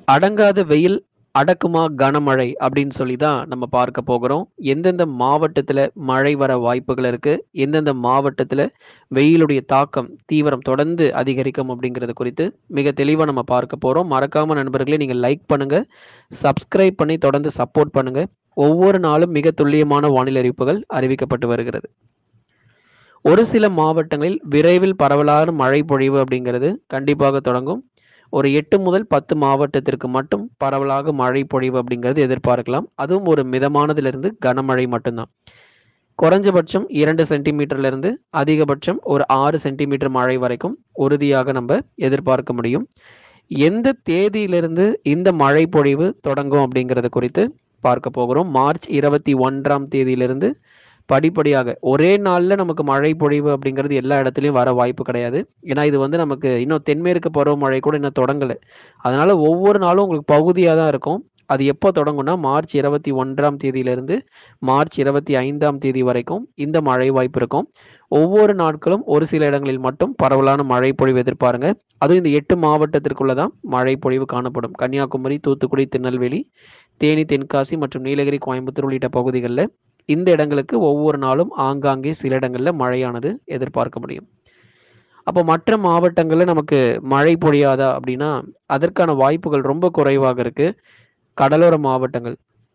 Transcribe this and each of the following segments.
அடங்காத வெயில் அடக்குமா கனமழை அப்படின்னு சொல்லி தான் நம்ம பார்க்க போகிறோம். எந்தெந்த மாவட்டத்துல மழை வர வாய்ப்புகள் இருக்கு, எந்தெந்த மாவட்டத்துல வெயிலுடைய தாக்கம், தீவிரம் தொடர்ந்து அதிகரிக்கும் அப்படிங்கிறது குறித்து மிக தெளிவா நம்ம பார்க்க போறோம். மறக்காம நண்பர்களே நீங்க லைக் பண்ணுங்க, சப்ஸ்கிரைப் பண்ணி தொடர்ந்து சப்போர்ட் பண்ணுங்க. ஒவ்வொரு நாளும் மிக துல்லியமான வானிலை அறிவிப்புகள் அறிவிக்கப்பட்டு வருகிறது. ஒரு சில மாவட்டங்களில் விரைவில் பரவலான மழை பொழிவு அப்படிங்கிறது கண்டிப்பாக தொடங்கும். ஒரு 8 முதல் 10 மாவட்டத்திற்கு மட்டும் பரவலாக மழை பொழிவு அப்படிங்கிறது எதிர்பார்க்கலாம். அதுவும் ஒரு மிதமானதிலிருந்து கனமழை மட்டும்தான். குறைஞ்சபட்சம் 2 சென்டிமீட்டர்ல இருந்து அதிகபட்சம் ஒரு 6 சென்டிமீட்டர் மழை வரைக்கும் உறுதியாக நம்ம எதிர்பார்க்க முடியும். எந்த தேதியிலிருந்து இந்த மழை பொழிவு தொடங்கும் அப்படிங்கிறது குறித்து பார்க்க போகிறோம். மார்ச் 21ஆம் தேதியிலிருந்து படிப்படியாக ஒரே நாள்ல நமக்கு மழை பொழிவு அப்படிங்கிறது எல்லா இடத்துலயும் வர வாய்ப்பு கிடையாது. ஏன்னா இது வந்து நமக்கு இன்னும் தென்மேற்கு பருவமழை கூட இன்னும் தொடங்கல. அதனால ஒவ்வொரு நாளும் உங்களுக்கு பகுதியா தான் இருக்கும். அது எப்போ தொடங்கும்னா மார்ச் 21ஆம் தேதியிலிருந்து மார்ச் 25ஆம் தேதி வரைக்கும் இந்த மழை வாய்ப்பு இருக்கும். ஒவ்வொரு நாட்களும் ஒரு சில இடங்களில் மட்டும் பரவலான மழை பொழிவு எதிர்பாருங்க. அதுவும் இந்த 8 மாவட்டத்திற்குள்ள தான் மழை பொழிவு காணப்படும். கன்னியாகுமரி, தூத்துக்குடி, திருநெல்வேலி, தேனி, தென்காசி மற்றும் நீலகிரி, கோயம்புத்தூர் உள்ளிட்ட பகுதிகளில் இந்த இடங்களுக்கு ஒவ்வொரு நாளும் ஆங்காங்கே சில இடங்கள்ல மழையானது எதிர்பார்க்க முடியும். அப்போ மற்ற மாவட்டங்கள்ல நமக்கு மழை பொழியாதா அப்படின்னா அதற்கான வாய்ப்புகள் ரொம்ப குறைவாக இருக்கு. கடலோர மாவட்டங்கள்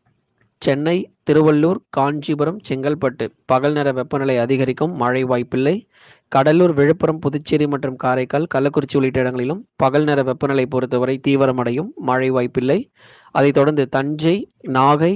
சென்னை, திருவள்ளூர், காஞ்சிபுரம், செங்கல்பட்டு பகல் நேர வெப்பநிலை அதிகரிக்கும், மழை வாய்ப்பில்லை. கடலூர், விழுப்புரம், புதுச்சேரி மற்றும் காரைக்கால், கள்ளக்குறிச்சி உள்ளிட்ட இடங்களிலும் பகல் நேர வெப்பநிலை பொறுத்தவரை தீவிரமடையும், மழை வாய்ப்பில்லை. அதைத் தொடர்ந்து தஞ்சை, நாகை,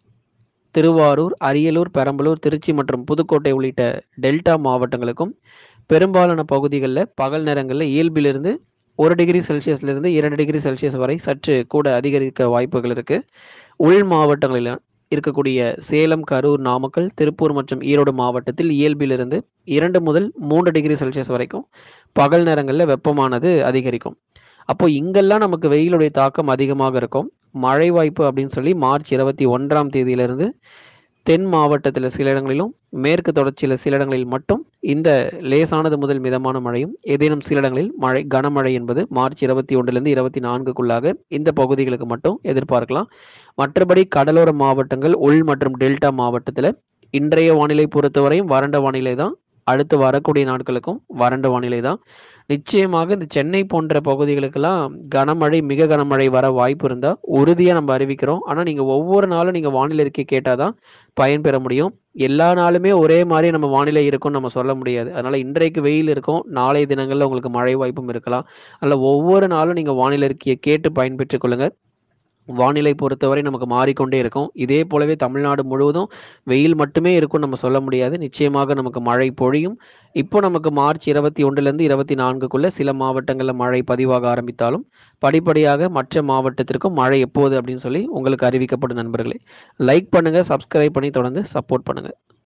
திருவாரூர், அரியலூர், பெரம்பலூர், திருச்சி மற்றும் புதுக்கோட்டை உள்ளிட்ட டெல்டா மாவட்டங்களுக்கும் பெரும்பாலான பகுதிகளில் பகல் நேரங்களில் இயல்பிலிருந்து 1 டிகிரி செல்சியஸ்லேருந்து 2 டிகிரி செல்சியஸ் வரை சற்று கூட அதிகரிக்க வாய்ப்புகள் இருக்கு. உள் மாவட்டங்களில் இருக்கக்கூடிய சேலம், கரூர், நாமக்கல், திருப்பூர் மற்றும் ஈரோடு மாவட்டத்தில் இயல்பிலிருந்து 2 முதல் 3 டிகிரி செல்சியஸ் வரைக்கும் பகல் நேரங்களில் வெப்பமானது அதிகரிக்கும். அப்போ இங்கெல்லாம் நமக்கு வெயிலுடைய தாக்கம் அதிகமாக இருக்கும். மழை வாய்ப்பு அப்படின்னு சொல்லி மார்ச் 21ஆம் தேதியிலிருந்து தென் மாவட்டத்தில் சில இடங்களிலும் மேற்கு தொடர்ச்சியில் சில இடங்களில் மட்டும் இந்த லேசானது முதல் மிதமான மழையும் ஏதேனும் சில இடங்களில் கனமழை என்பது மார்ச் 21லிருந்து 24க்குள்ளாக இந்த பகுதிகளுக்கு மட்டும் எதிர்பார்க்கலாம். மற்றபடி கடலோர மாவட்டங்கள், உள் மற்றும் டெல்டா மாவட்டத்தில் இன்றைய வானிலை பொறுத்தவரையும் வறண்ட வானிலை தான். அடுத்து வரக்கூடிய நாட்களுக்கும் வறண்ட வானிலை தான். நிச்சயமாக இந்த சென்னை போன்ற பகுதிகளுக்கெல்லாம் கனமழை, மிக கனமழை வர வாய்ப்பு இருந்தா உறுதியா நம்ம அறிவிக்கிறோம். ஆனா நீங்க ஒவ்வொரு நாளும் நீங்க வானிலை அறிக்கை கேட்டாதான் பயன்பெற முடியும். எல்லா நாளுமே ஒரே மாதிரி நம்ம வானிலை இருக்கும்னு நம்ம சொல்ல முடியாது. அதனால இன்றைக்கு வெயில் இருக்கும், நாளைய தினங்கள்ல உங்களுக்கு மழை வாய்ப்பும் இருக்கலாம். அதனால ஒவ்வொரு நாளும் நீங்க வானிலை அறிக்கையை கேட்டு பயன்பெற்றுக் கொள்ளுங்க. வானிலை பொறுத்தவரை நமக்கு மாறிக்கொண்டே இருக்கும். இதே போலவே தமிழ்நாடு முழுவதும் வெயில் மட்டுமே இருக்கும்னு நம்ம சொல்ல முடியாது. நிச்சயமாக நமக்கு மழை பொழியும். இப்போ நமக்கு மார்ச் 21லேருந்து 24க்குள்ள சில மாவட்டங்கள்ல மழை பதிவாக ஆரம்பித்தாலும் படிப்படியாக மற்ற மாவட்டத்திற்கும் மழை எப்போது அப்படின்னு சொல்லி உங்களுக்கு அறிவிக்கப்படும் நண்பர்களே. லைக் பண்ணுங்க, சப்ஸ்கிரைப் பண்ணி தொடர்ந்து சப்போர்ட் பண்ணுங்க.